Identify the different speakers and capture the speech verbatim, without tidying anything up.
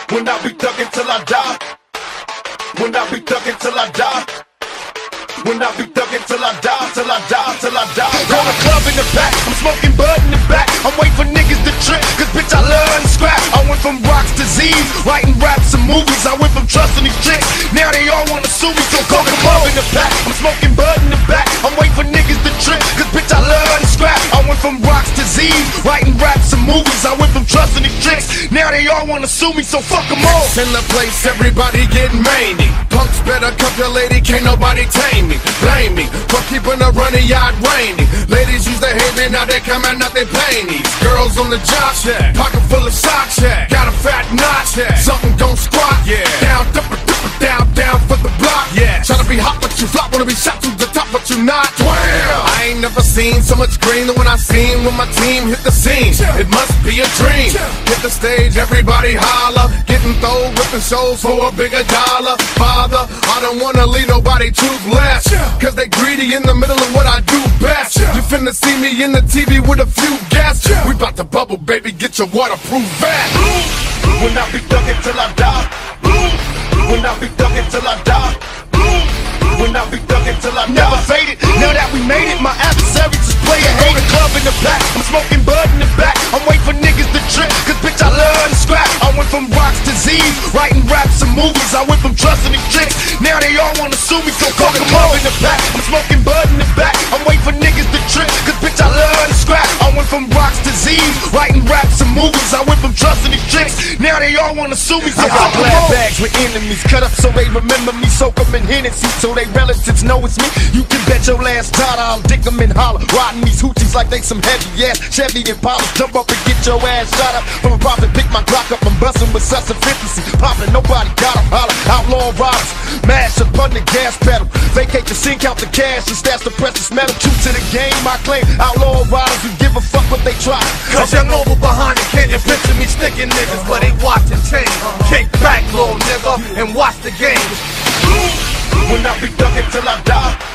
Speaker 1: When I be thuggin' till I die. When I be thuggin' till I die. When I be thuggin' till I die, till I die, till I die. Call a club in the back, I'm smoking bud in the back. I'm waiting for niggas to trip, cause bitch I love and scrap. I went from rocks to Z's, writing raps and movies. I went from trusting these chicks, now they all wanna sue me. So call a club in the back, I'm smoking bud in the back. I'm waiting for niggas to trip, cause bitch I love and scrap. I went from rocks to Z's, writing raps and movies. I went from trusting these chicks, now they all wanna sue me. So fuck them all.
Speaker 2: In the place, everybody getting mangy. Punks better cuff your lady, can't nobody tame me. Blame me for keeping a runny yard raining. Ladies used to hate me, now they coming out they panties. Girls on the job shack, pocket full of socks, yeah. Got a fat notch, yeah. Something gon' squat, yeah. Down, dipper, dipper, down, down for the block, yeah. Try to be hot but you flop, wanna be shot to the top but you not. Wow. I ain't never seen so much green than when I seen when my team hit the scene. It must be a dream. Hit the stage, everybody holler, getting throw, ripping shows for a bigger dollar. Father, I don't wanna leave nobody toothless, cause they greedy in the middle of what I do best. You finna see me in the T V with a few guests. We bout to bubble, baby, get your waterproof vest.
Speaker 1: When I be thuggin' till I die. When I be thuggin' till I die. When I be thuggin' till I die. Never faded, now that we made it, my adversaries just play a hate. The club in the back, I'm smoking bud in the back. I'm waiting for niggas to trip, cause bitch I love and scrap. I went from rocks to Z's, writing raps and movies. I went from trusting these chicks, now they all wanna sue me. So call the club in the back, I'm smoking bud in the back. I'm waiting for niggas to trip, cause bitch I love and scrap. I went from rocks to Z's, writing raps and movies. I went from trusting these chicks, now they all wanna sue me. So I got black bags with enemies, cut up so they remember me. Soak them in Hennessy so they relatives know it's me. You can bet your last dollar I'll dick them in holler. Riding these hoochies like they some heavy ass Chevy Impala. Jump up and get your ass shot up from a profit. Pick my Glock up, I'm bustin' with such efficiency. Poppin', nobody got 'em, holler. Outlaw riders, mash up on the gas pedal. Vacate the scene, count the cash and stash the precious metal. True to the game, I claim outlaw riders who give a fuck what they try.
Speaker 2: Cause young over behind it, can't you picture me sticking niggas, but they watching change. Kick back, little nigga, and watch the game.
Speaker 1: When I be thuggin' till I die.